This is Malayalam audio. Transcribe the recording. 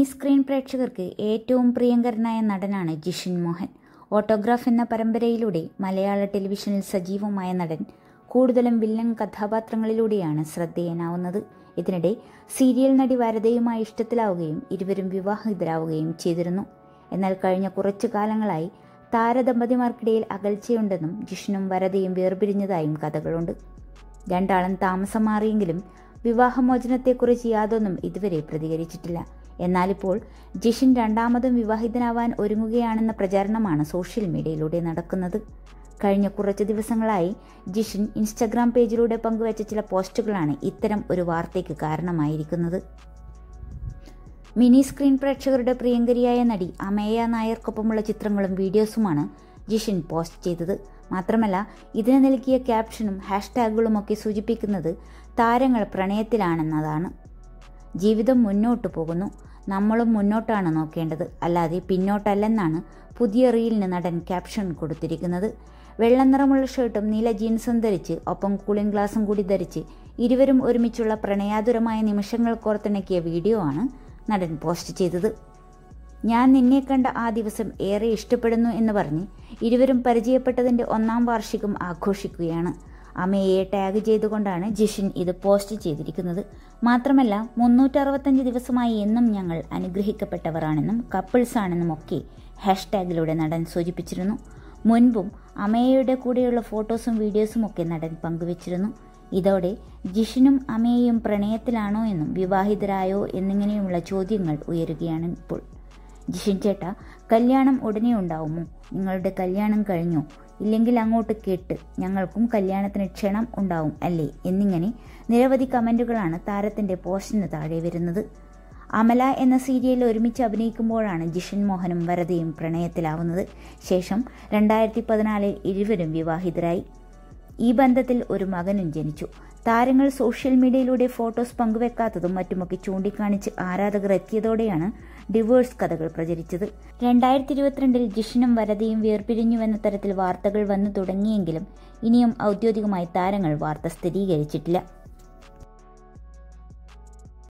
സ്ക്രീൻ പ്രേക്ഷകർക്ക് ഏറ്റവും പ്രിയങ്കരനായ നടനാണ് ജിഷിൻ മോഹൻ. ഓട്ടോഗ്രാഫ് എന്ന പരമ്പരയിലൂടെ മലയാള ടെലിവിഷനിൽ സജീവമായ നടൻ കൂടുതലും വില്ലൻ കഥാപാത്രങ്ങളിലൂടെയാണ് ശ്രദ്ധേയനാവുന്നത്. ഇതിനിടെ സീരിയൽ നടി വരദയുമായി ഇഷ്ടത്തിലാവുകയും ഇരുവരും വിവാഹിതരാവുകയും ചെയ്തിരുന്നു. എന്നാൽ കഴിഞ്ഞ കുറച്ചു കാലങ്ങളായി താരദമ്പതിമാർക്കിടയിൽ അകൽച്ചയുണ്ടെന്നും ജിഷിനും വരദയും വേർപിരിഞ്ഞതായും കഥകളുണ്ട്. രണ്ടാളും താമസം മാറിയെങ്കിലും വിവാഹമോചനത്തെക്കുറിച്ച് യാതൊന്നും ഇതുവരെ പ്രതികരിച്ചിട്ടില്ല. എന്നാലിപ്പോൾ ജിഷിൻ രണ്ടാമതും വിവാഹിതനാവാൻ ഒരുങ്ങുകയാണെന്ന പ്രചാരണമാണ് സോഷ്യൽ മീഡിയയിലൂടെ നടക്കുന്നത്. കഴിഞ്ഞ കുറച്ച് ദിവസങ്ങളായി ജിഷിൻ ഇൻസ്റ്റഗ്രാം പേജിലൂടെ പങ്കുവച്ച ചില പോസ്റ്റുകളാണ് ഇത്തരം ഒരു വാർത്തയ്ക്ക് കാരണമായിരിക്കുന്നത്. മിനി സ്ക്രീൻ പ്രേക്ഷകരുടെ പ്രിയങ്കരിയായ നടി അമേയ നായർക്കൊപ്പമുള്ള ചിത്രങ്ങളും വീഡിയോസുമാണ് ജിഷിൻ പോസ്റ്റ് ചെയ്തത്. മാത്രമല്ല ഇതിന് നൽകിയ ക്യാപ്ഷനും ഹാഷ്ടാഗുകളുമൊക്കെ സൂചിപ്പിക്കുന്നത് താരങ്ങൾ പ്രണയത്തിലാണെന്നതാണ്. ജീവിതം മുന്നോട്ടു പോകുന്നു, നമ്മളും മുന്നോട്ടാണ് നോക്കേണ്ടത്, അല്ലാതെ പിന്നോട്ടല്ലെന്നാണ് പുതിയ റീലിന് നടൻ ക്യാപ്ഷൻ കൊടുത്തിരിക്കുന്നത്. വെള്ള നിറമുള്ള ഷർട്ടും നീല ജീൻസും ധരിച്ച് ഒപ്പം കൂളിംഗ് ഗ്ലാസും കൂടി ധരിച്ച് ഇരുവരും ഒരുമിച്ചുള്ള പ്രണയാതുരമായ നിമിഷങ്ങൾ കോർത്തിണക്കിയ വീഡിയോ ആണ് നടൻ പോസ്റ്റ് ചെയ്തത്. ഞാൻ നിന്നെ കണ്ട ആ ദിവസം ഏറെ ഇഷ്ടപ്പെടുന്നു എന്ന് പറഞ്ഞ് ഇരുവരും പരിചയപ്പെട്ടതിൻ്റെ 1-ാം വാർഷികം ആഘോഷിക്കുകയാണ്. അമേയെ ടാഗ് ചെയ്തുകൊണ്ടാണ് ജിഷിൻ ഇത് പോസ്റ്റ് ചെയ്തിരിക്കുന്നത്. മാത്രമല്ല 365 ദിവസമായി എന്നും ഞങ്ങൾ അനുഗ്രഹിക്കപ്പെട്ടവരാണെന്നും കപ്പിൾസ് ആണെന്നും ഒക്കെ ഹാഷ്ടാഗിലൂടെ നടൻ സൂചിപ്പിച്ചിരുന്നു. മുൻപും അമേയയുടെ കൂടെയുള്ള ഫോട്ടോസും വീഡിയോസും ഒക്കെ നടൻ പങ്കുവച്ചിരുന്നു. ഇതോടെ ജിഷിനും അമേയയും പ്രണയത്തിലാണോ എന്നും വിവാഹിതരായോ എന്നിങ്ങനെയുള്ള ചോദ്യങ്ങൾ ഉയരുകയാണ് ഇപ്പോൾ. ജിഷിൻ ചേട്ടാ, കല്യാണം ഉടനെ ഉണ്ടാവുമോ? നിങ്ങളുടെ കല്യാണം കഴിഞ്ഞോ? ഇല്ലെങ്കിൽ അങ്ങോട്ട് കേട്ട്, ഞങ്ങൾക്കും കല്യാണത്തിന് ക്ഷണം ഉണ്ടാവും അല്ലേ? എന്നിങ്ങനെ നിരവധി കമന്റുകളാണ് താരത്തിന്റെ പോസ്റ്റിന് താഴെ വരുന്നത്. അമല എന്ന സീരിയലിൽ ഒരുമിച്ച് അഭിനയിക്കുമ്പോഴാണ് ജിഷിൻ മോഹനും വരദയും പ്രണയത്തിലാവുന്നത്. ശേഷം 2014 ഇരുവരും വിവാഹിതരായി. ഈ ബന്ധത്തിൽ ഒരു മകനും ജനിച്ചു. താരങ്ങൾ സോഷ്യൽ മീഡിയയിലൂടെ ഫോട്ടോസ് പങ്കുവെക്കാത്തതും മറ്റുമൊക്കെ ചൂണ്ടിക്കാണിച്ച് ആരാധകർ എത്തിയതോടെയാണ് ഡിവോഴ്സ് കഥകൾ പ്രചരിച്ചത്. 2022 ജിഷിനും വരദയും വേർപിരിഞ്ഞുവെന്ന തരത്തിൽ വാർത്തകൾ വന്നു തുടങ്ങിയെങ്കിലും ഇനിയും ഔദ്യോഗികമായി താരങ്ങൾ വാർത്ത സ്ഥിരീകരിച്ചിട്ടില്ല.